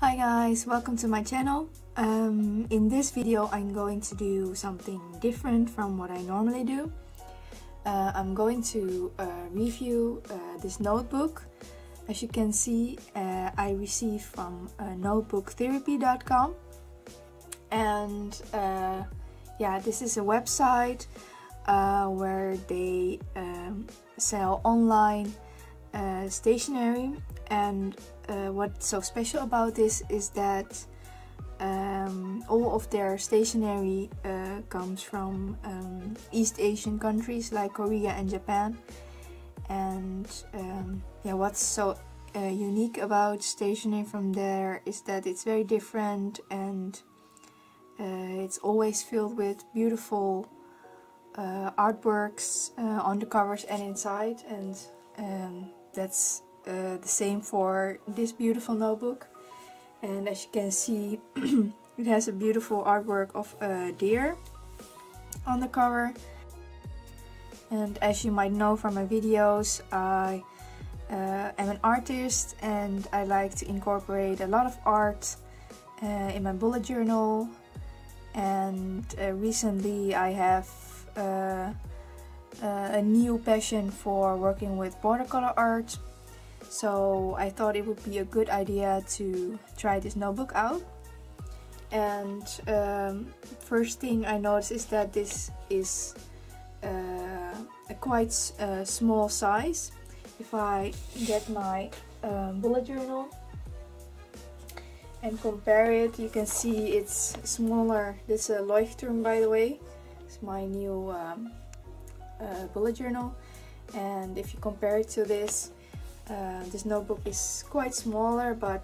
Hi guys, welcome to my channel. In this video I'm going to do something different from what I normally do. I'm going to review this notebook. As you can see, I received from notebooktherapy.com, and yeah, this is a website where they sell online stationery. And what's so special about this is that all of their stationery comes from East Asian countries like Korea and Japan. And yeah, what's so unique about stationery from there is that it's very different, and it's always filled with beautiful artworks on the covers and inside, and that's the same for this beautiful notebook. And as you can see, it has a beautiful artwork of a deer on the cover. And as you might know from my videos, I am an artist, and I like to incorporate a lot of art in my bullet journal. And recently I have a new passion for working with watercolor art. So I thought it would be a good idea to try this notebook out. And first thing I noticed is that this is a quite small size. If I get my bullet journal and compare it, you can see it's smaller. This is a Leuchtturm, by the way. It's my new bullet journal, and if you compare it to this, this notebook is quite smaller, but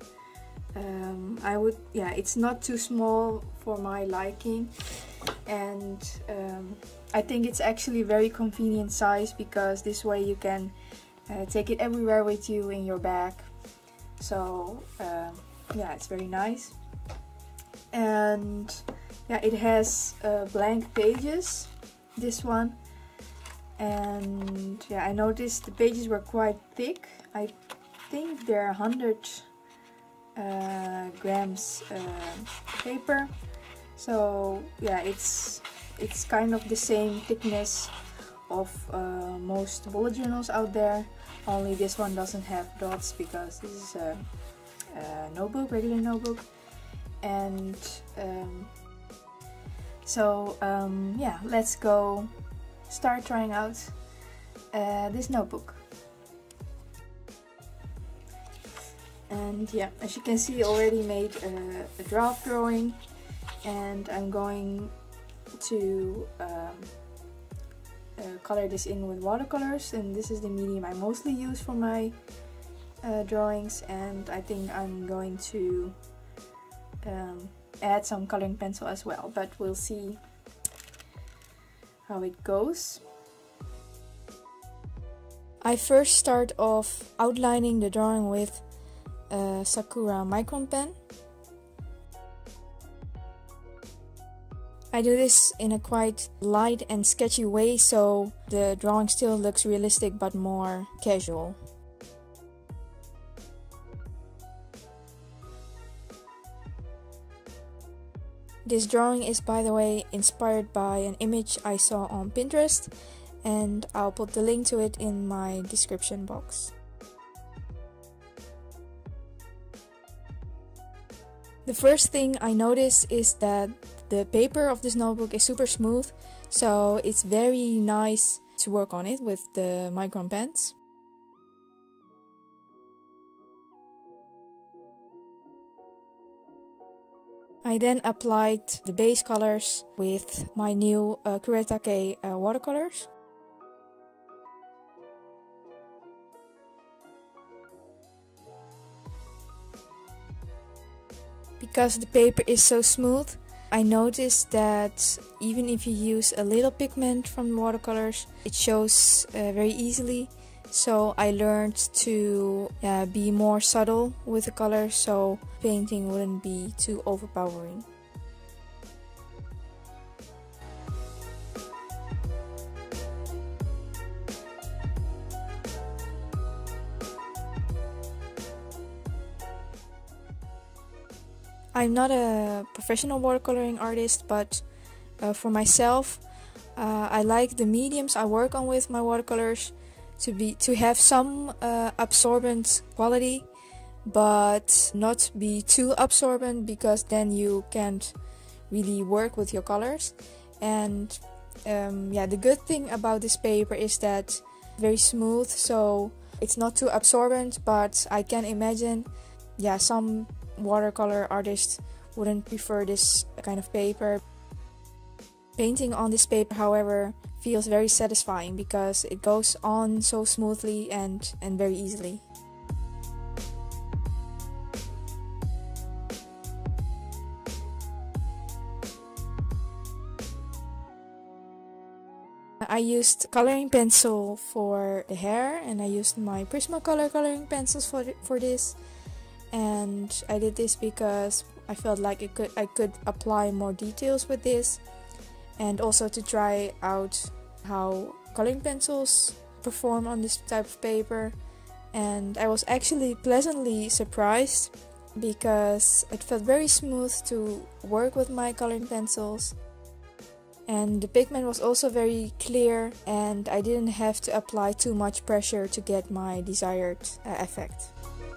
it's not too small for my liking. And I think it's actually a very convenient size, because this way you can take it everywhere with you in your bag. So yeah, it's very nice. And yeah, it has blank pages, this one. And yeah, I noticed the pages were quite thick. I think they're 100 grams paper. So yeah, it's kind of the same thickness of most bullet journals out there. Only this one doesn't have dots, because this is a notebook, regular notebook. And yeah, let's go start trying out this notebook. And yeah, as you can see, I already made a draft drawing, and I'm going to color this in with watercolors, and this is the medium I mostly use for my drawings. And I think I'm going to add some coloring pencil as well, but we'll see how it goes. I first start off outlining the drawing with a Sakura Micron pen. I do this in a quite light and sketchy way, so the drawing still looks realistic but more casual. This drawing is, by the way, inspired by an image I saw on Pinterest, and I'll put the link to it in my description box. The first thing I notice is that the paper of this notebook is super smooth, so it's very nice to work on it with the Micron pens. I then applied the base colors with my new Kuretake watercolors. Because the paper is so smooth, I noticed that even if you use a little pigment from the watercolors, it shows very easily. So I learned to be more subtle with the colors, so painting wouldn't be too overpowering. I'm not a professional watercoloring artist, but for myself, I like the mediums I work on with my watercolors to have some absorbent quality, but not be too absorbent, because then you can't really work with your colors. And yeah, the good thing about this paper is that very smooth, so it's not too absorbent, but I can imagine, yeah, some watercolor artists wouldn't prefer this kind of paper. Painting on this paper, however, feels very satisfying because it goes on so smoothly and very easily. I used coloring pencil for the hair, and I used my Prismacolor coloring pencils for this. And I did this because I felt like I could apply more details with this, and also to try out how coloring pencils perform on this type of paper. And I was actually pleasantly surprised because it felt very smooth to work with my coloring pencils. And the pigment was also very clear, and I didn't have to apply too much pressure to get my desired effect.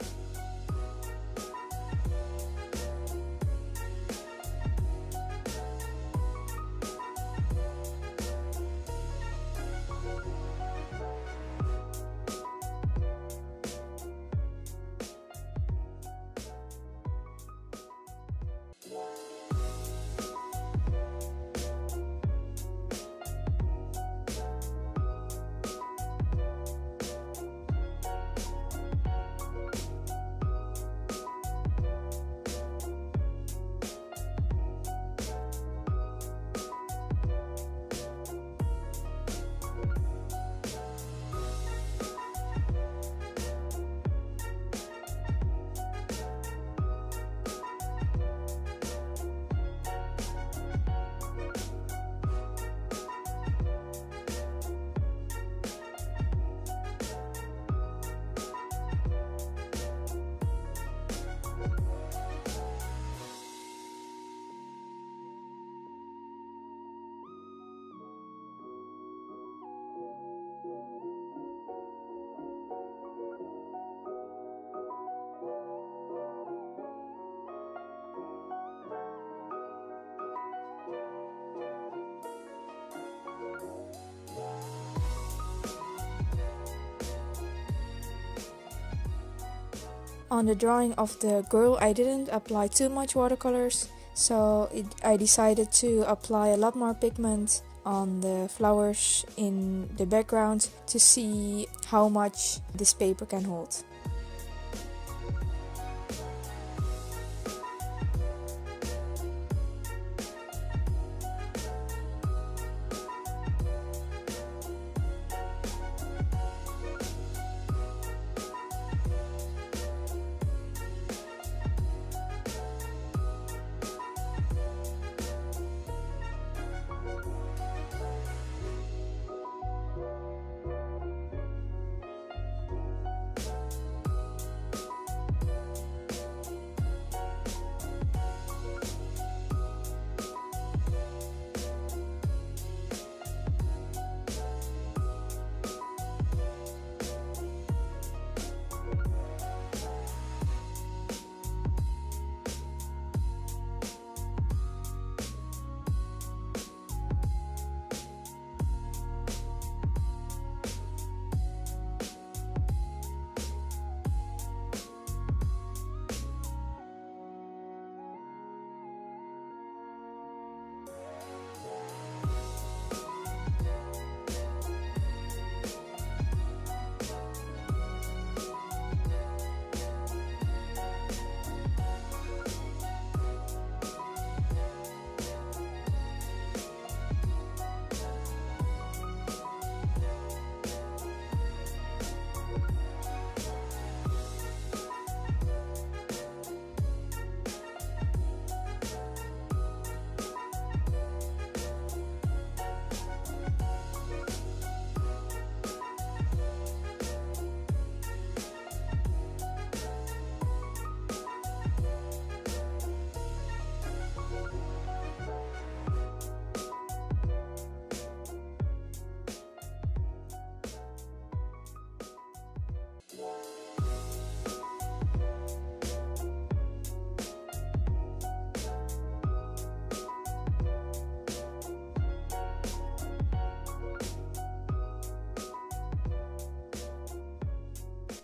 On the drawing of the girl, I didn't apply too much watercolors, so I decided to apply a lot more pigment on the flowers in the background to see how much this paper can hold.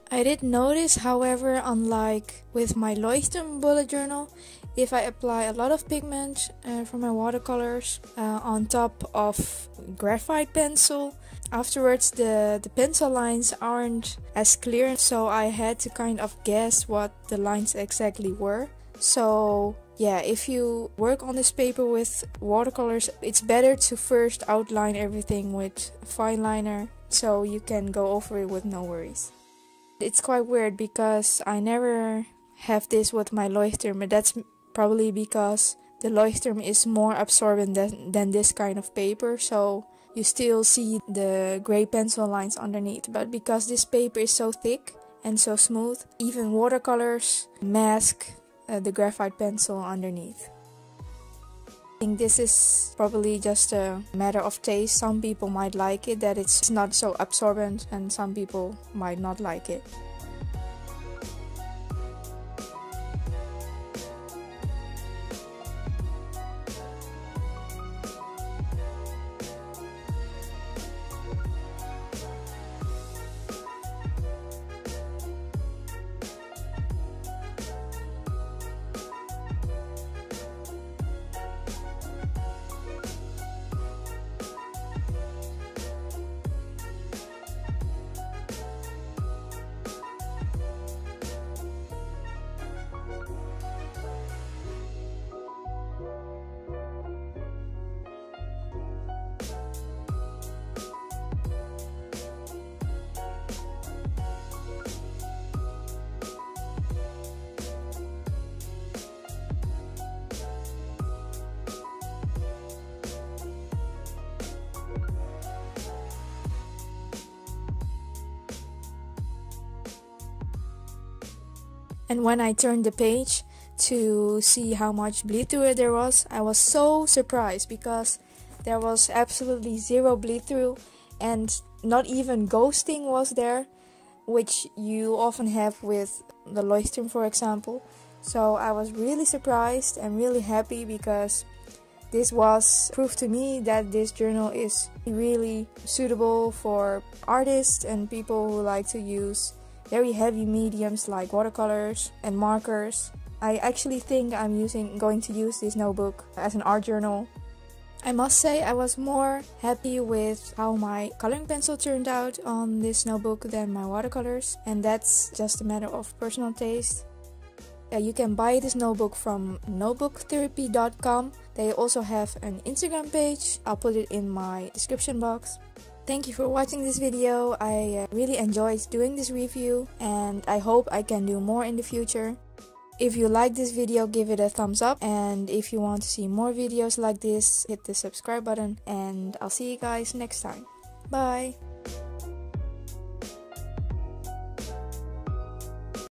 I did notice, however, unlike with my Leuchtturm bullet journal, if I apply a lot of pigment from my watercolors on top of graphite pencil, afterwards the pencil lines aren't as clear, so I had to kind of guess what the lines exactly were. So yeah, if you work on this paper with watercolors, it's better to first outline everything with fine liner so you can go over it with no worries. It's quite weird because I never have this with my Leuchtturm, but that's probably because the Leuchtturm is more absorbent than this kind of paper, so you still see the gray pencil lines underneath. But because this paper is so thick and so smooth, even watercolors mask the graphite pencil underneath. I think this is probably just a matter of taste. Some people might like it, that it's not so absorbent, and some people might not like it. And when I turned the page to see how much bleed through there was, I was so surprised because there was absolutely zero bleed through, and not even ghosting was there, which you often have with the Leuchtturm, for example. So I was really surprised and really happy because this was proof to me that this journal is really suitable for artists and people who like to use very heavy mediums like watercolors and markers. I actually think I'm going to use this notebook as an art journal. I must say I was more happy with how my coloring pencil turned out on this notebook than my watercolors, and that's just a matter of personal taste. You can buy this notebook from notebooktherapy.com. They also have an Instagram page. I'll put it in my description box. Thank you for watching this video. I really enjoyed doing this review, and I hope I can do more in the future. If you like this video, give it a thumbs up, and if you want to see more videos like this, hit the subscribe button, and I'll see you guys next time. Bye!